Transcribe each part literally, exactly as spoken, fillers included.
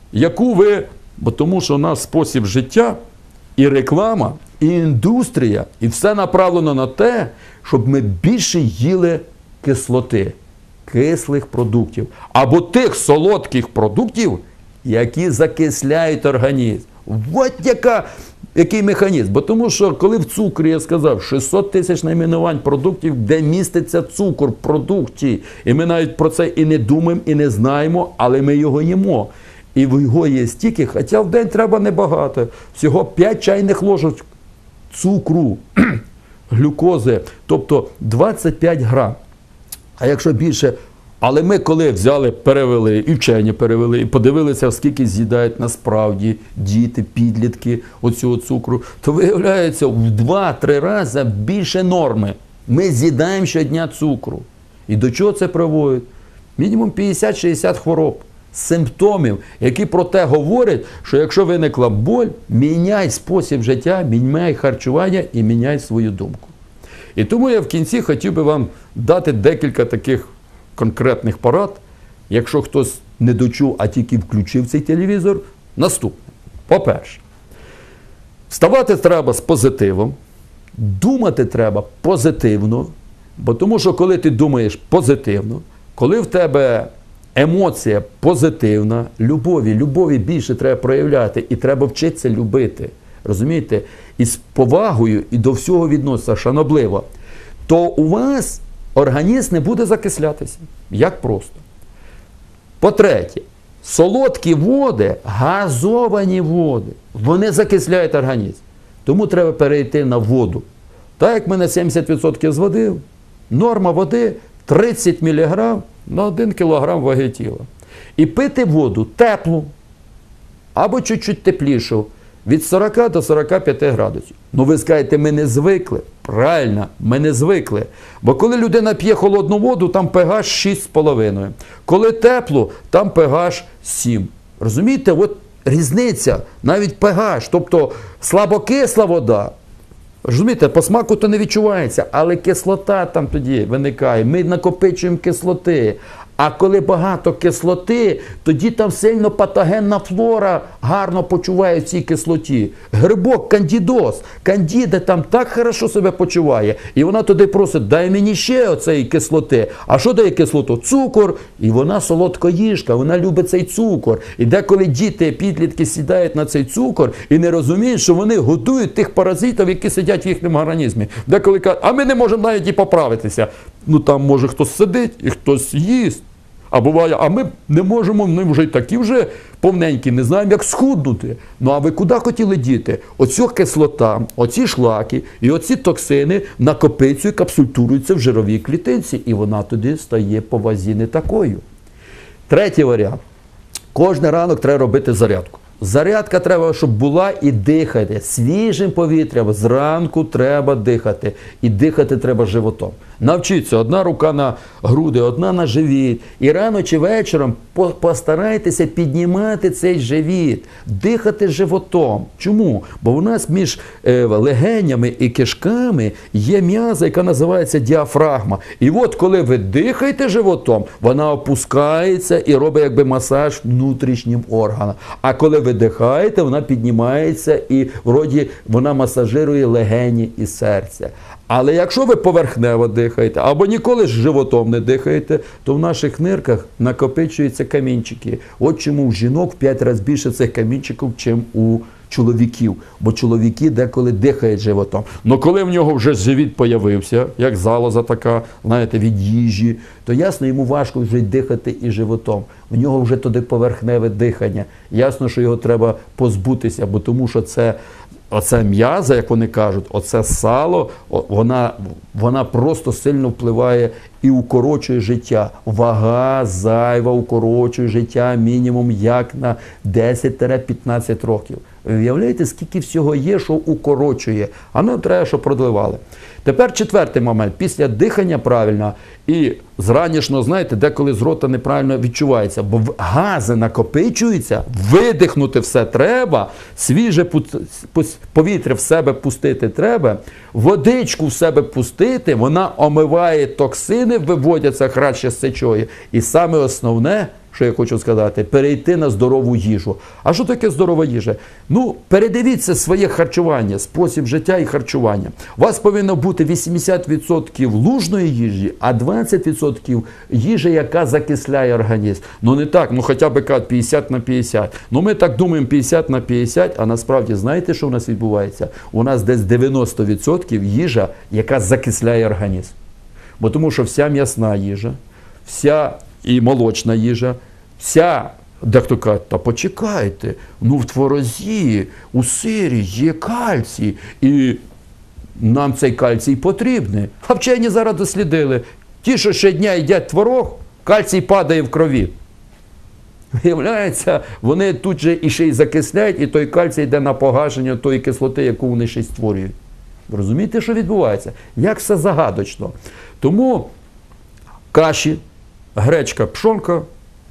яку ви, бо тому що у нас спосіб життя і реклама, і індустрія, і все направлено на те, щоб ми більше їли кислоти, кислих продуктів, або тих солодких продуктів, які закисляють організм. От яка, який механізм. Бо тому що, коли в цукрі, я сказав, шістсот тисяч найменувань продуктів, де міститься цукор в продукті, і ми навіть про це і не думаємо, і не знаємо, але ми його їмо. І в його є стільки, хоча в день треба небагато, всього п'ять чайних ложок цукру, глюкози, тобто двадцять п'ять грам. А якщо більше, але ми коли взяли, перевели, і вчені перевели, і подивилися, скільки з'їдають насправді діти, підлітки оцього цукру, то виявляється в два-три рази більше норми. Ми з'їдаємо щодня цукру. І до чого це приводить? Мінімум п'ятдесят-шістдесят хвороб, симптомів, які про те говорять, що якщо виникла боль, міняй спосіб життя, міняй харчування і міняй свою думку. І тому я в кінці хотів би вам дати декілька таких конкретних порад, якщо хтось не дочув, а тільки включив цей телевізор. Наступне. По-перше, вставати треба з позитивом, думати треба позитивно, бо тому що коли ти думаєш позитивно, коли в тебе емоція позитивна, любові, любові більше треба проявляти і треба вчитися любити, розумієте, і з повагою і до всього відноситься шанобливо, то у вас організм не буде закислятися. Як просто. По-третє, солодкі води, газовані води, вони закисляють організм. Тому треба перейти на воду. Так як ми на сімдесят відсотків з води, норма води тридцять міліграм на один кілограм ваги тіла. І пити воду теплу, або чуть-чуть теплішу, від сорока до сорока п'яти градусів. Ну ви скажете, ми не звикли. Правильно, ми не звикли. Бо коли людина п'є холодну воду, там pH шість з половиною. Коли теплу, там pH сім. Розумієте, от різниця, навіть pH, тобто слабокисла вода. Розумієте, по смаку то не відчувається, але кислота там тоді виникає. Ми накопичуємо кислоти. А коли багато кислоти, тоді там сильно патогенна флора гарно почуває в цій кислоті. Грибок, кандідоз, кандіда там так хорошо себе почуває. І вона туди просить, дай мені ще оцеї кислоти. А що дає кислоту? Цукор. І вона солодкоїжка, вона любить цей цукор. І деколи діти, підлітки сідають на цей цукор і не розуміють, що вони годують тих паразитів, які сидять в їхньому організмі. Деколи кажуть, а ми не можемо навіть і поправитися. Ну там може хтось сидить і хтось їсть. А буває, а ми не можемо, ми вже й такі вже повненькі, не знаємо, як схуднути. Ну а ви куди хотіли діти? Оцю кислота, оці шлаки і оці токсини накопичують, капсультуруються в жировій клітинці, і вона тоді стає по вазі не такою. Третій варіант. Кожен ранок треба робити зарядку. Зарядка треба, щоб була, і дихати. Свіжим повітрям зранку треба дихати. І дихати треба животом. Навчіться, одна рука на груди, одна на живіт. І рано чи вечором постарайтеся піднімати цей живіт, дихати животом. Чому? Бо у нас між е, легенями і кишками є м'яза, яка називається діафрагма. І от коли ви дихаєте животом, вона опускається і робить якби масаж внутрішнім органам. А коли ви дихаєте, вона піднімається і вроді вона масажирує легені і серця. Але якщо ви поверхнево дихаєте, або ніколи ж животом не дихаєте, то в наших нирках накопичуються камінчики. От чому в жінок в п'ять разів більше цих камінчиків, ніж у чоловіків. Бо чоловіки деколи дихають животом. Но коли в нього вже живіт появився, як залоза така, знаєте, від їжі, то ясно, йому важко вже дихати і животом. В нього вже туди поверхневе дихання. Ясно, що його треба позбутися, бо тому що це... Оце м'яза, як вони кажуть, оце сало, вона, вона просто сильно впливає і укорочує життя. Вага зайва укорочує життя мінімум як на десять-п'ятнадцять років. Ви уявляєте, скільки всього є, що укорочує. А нам треба, щоб продливали. Тепер четвертий момент. Після дихання правильно і зранішнього, знаєте, деколи з рота неправильно відчувається, бо гази накопичуються, видихнути все треба, свіже повітря в себе пустити треба, водичку в себе пустити, вона омиває токсини, виводяться краще з сечої. І саме основне, що я хочу сказати, перейти на здорову їжу. А що таке здорова їжа? Ну, передивіться своє харчування, спосіб життя і харчування. У вас повинно бути вісімдесят відсотків лужної їжі, а двадцять відсотків їжі, яка закисляє організм. Ну не так, ну хоча б п'ятдесят на п'ятдесят. Ну ми так думаємо п'ятдесят на п'ятдесят, а насправді знаєте, що у нас відбувається? У нас десь дев'яносто відсотків їжа, яка закисляє організм. Бо тому що вся м'ясна їжа, вся і молочна їжа, вся, дехто каже, та почекайте, ну в творозі, у сирі є кальцій, і нам цей кальцій потрібний. А вчені зараз дослідили, ті, що щодня їдять творог, кальцій падає в крові. Виявляється, вони тут же і ще й закисляють, і той кальцій йде на погашення тої кислоти, яку вони ще й створюють. Розумієте, що відбувається? Як все загадочно. Тому каші, гречка, пшонка,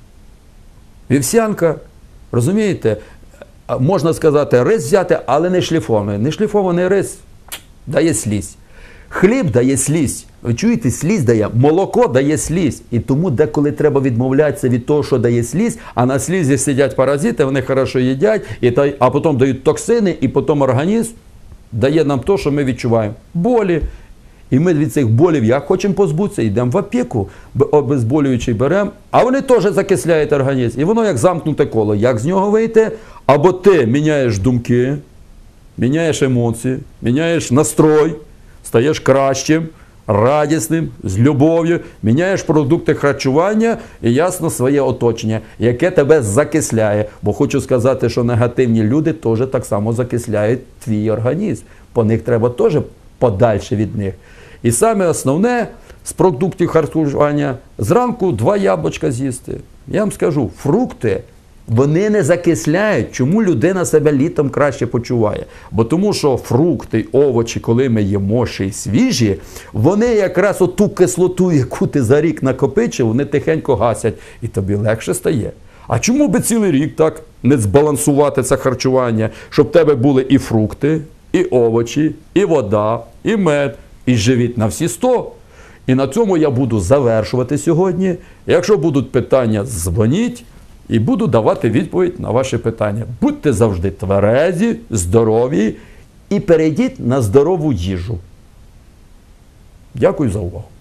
вівсянка, розумієте, можна сказати, рис взяти, але не шліфований. Не шліфований рис дає слізь. Хліб дає слізь. Ви чуєте, слізь дає, молоко дає слізь. І тому деколи треба відмовлятися від того, що дає слізь, а на слізі сидять паразити, вони хорошо їдять, і та, а потім дають токсини, і потім організм дає нам те, що ми відчуваємо. Болі. І ми від цих болів як хочемо позбутися, йдемо в аптеку, обезболюючий беремо, а вони теж закисляють організм. І воно як замкнуте коло. Як з нього вийти? Або ти міняєш думки, міняєш емоції, міняєш настрой, стаєш кращим, радісним, з любов'ю, міняєш продукти харчування і, ясно, своє оточення, яке тебе закисляє. Бо хочу сказати, що негативні люди теж так само закисляють твій організм. По них треба теж подальше від них. І саме основне з продуктів харчування зранку два яблучка з'їсти. Я вам скажу, фрукти, вони не закисляють. Чому людина себе літом краще почуває? Бо тому що фрукти, овочі, коли ми їмо ще й свіжі, вони якраз оту кислоту, яку ти за рік накопичив, вони тихенько гасять, і тобі легше стає. А чому би цілий рік так не збалансувати це харчування, щоб в тебе були і фрукти, і овочі, і вода, і мед, і живіт на всі сто. І на цьому я буду завершувати сьогодні. Якщо будуть питання, дзвоніть і буду давати відповідь на ваші питання. Будьте завжди тверезі, здорові і перейдіть на здорову їжу. Дякую за увагу.